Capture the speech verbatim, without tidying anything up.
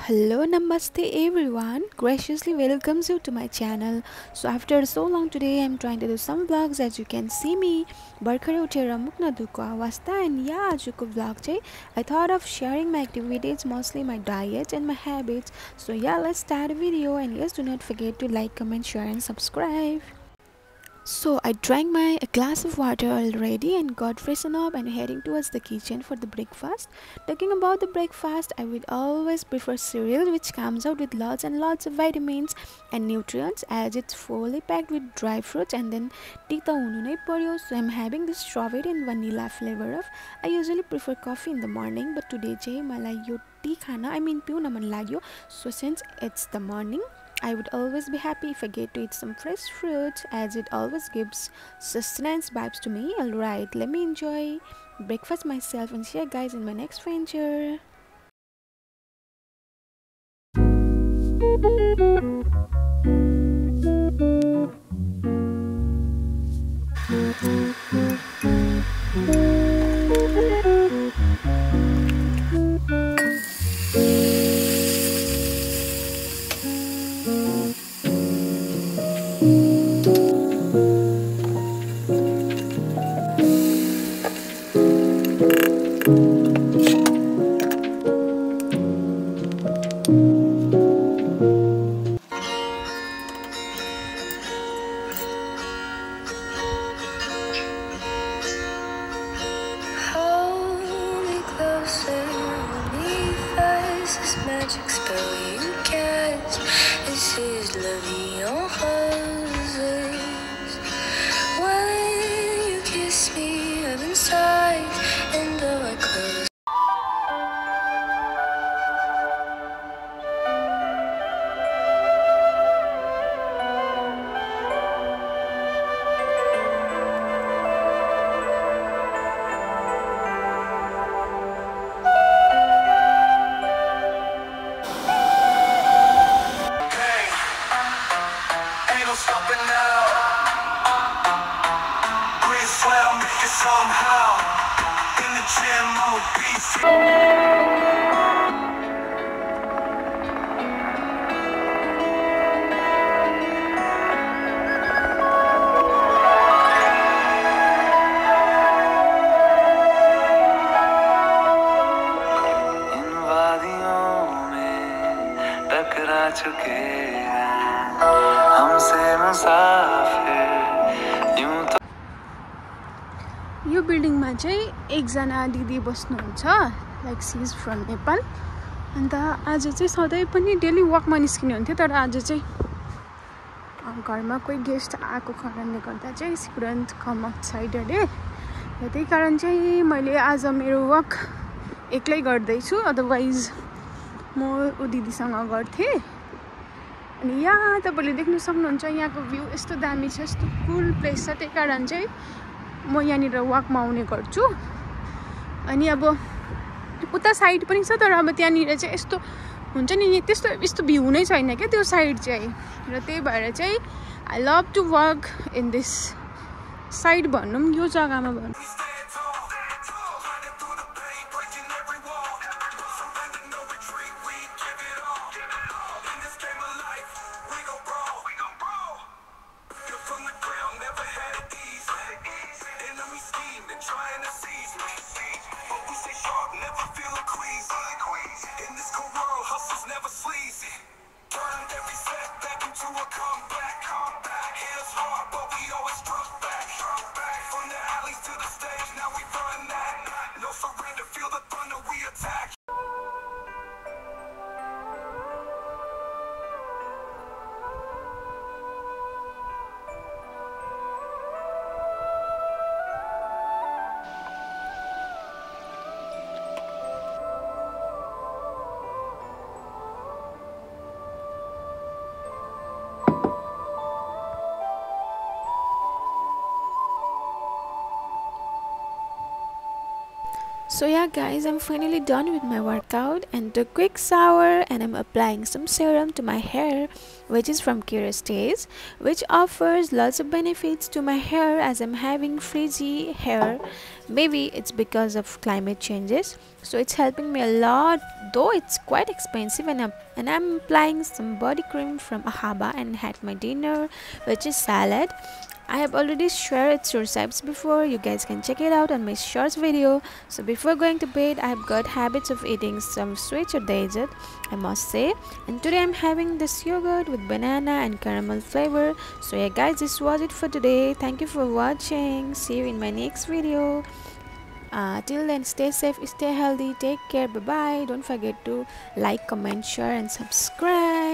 Hello, namaste everyone. Graciously welcomes you to my channel. So after so long today, I'm trying to do some vlogs. As you can see me, Barkare utera mukna duko awasta, and yeah, ajuko vlog chai. I thought of sharing my activities, mostly my diet and my habits. So yeah, let's start a video. And yes, do not forget to like, comment, share, and subscribe. So I drank my a glass of water already and got freshened up and heading towards the kitchen for the breakfast. Talking about the breakfast, I would always prefer cereal, which comes out with lots and lots of vitamins and nutrients, as it's fully packed with dry fruits and then tita hunu nai paryo. So I'm having this strawberry and vanilla flavor of. I usually prefer coffee in the morning, but today चाहिँ मलाई यो tea खाना I mean पिउन मन लाग्यो. So since it's the morning, I would always be happy if I get to eat some fresh fruits, as it always gives sustenance vibes to me. Alright, let me enjoy breakfast myself and see you guys in my next venture. Magic spell you cast. This is La Vie en Roses. When you kiss me, I'm inside, and though I close. Stopping now. Breathe well, make it somehow. In the gym, I'll be इन वादियों में टकरा चुके हैं हमसे मुसाफिर यूं तो यो बिल्डिङमा चाहिँ एकजना दिदी बस्नुहुन्छ, like she is from Nepal. अन्त आज चाहिँ सधैँ पनि डेली वकमा निस्किने हुन्थ्यो, तर आज चाहिँ घरमा कोही गेस्ट आएको कारणले गर्दा चाहिँ सी कुडन्ट कम आउटसाइड अरे. र त्यही कारण चाहिँ मैले आज मेरो वक एक्लै गर्दैछु, अदरवाइज म ऊ दिदीसँग गर्थेँ. अनि यहाँ तपाईँले देख्न सक्नुहुन्छ यहाँको भ्यू यस्तो दामी छ, यस्तो कुल प्लेस छ. त्यही कारण चाहिँ म यहाँनिर वकमा आउने गर्छु. अनि अब उता साइड पनि छ, तर अब त्यहाँनिर चाहिँ यस्तो हुन्छ नि, त्यस्तो यस्तो भ्यू नै छैन क्या त्यो साइड चाहिँ. र त्यही भएर चाहिँ आई love to walk in this side भनौँ, यो जग्गामा भनौँ. So yeah guys, I'm finally done with my workout and took a quick shower, and I'm applying some serum to my hair, which is from Kerastase, which offers lots of benefits to my hair as I'm having frizzy hair Maybe it's because of climate changes, so it's helping me a lot, though it's quite expensive. And I'm, and I'm applying some body cream from Ahaba and had my dinner, which is salad. I have already shared its recipes before. You guys can check it out on my shorts video. So before going to bed, I have got habits of eating some sweets or dessert, I must say. And today I'm having this yogurt with banana and caramel flavor. So yeah guys, this was it for today. Thank you for watching. See you in my next video. Uh, till then, stay safe, stay healthy, take care, bye bye. Don't forget to like, comment, share and subscribe.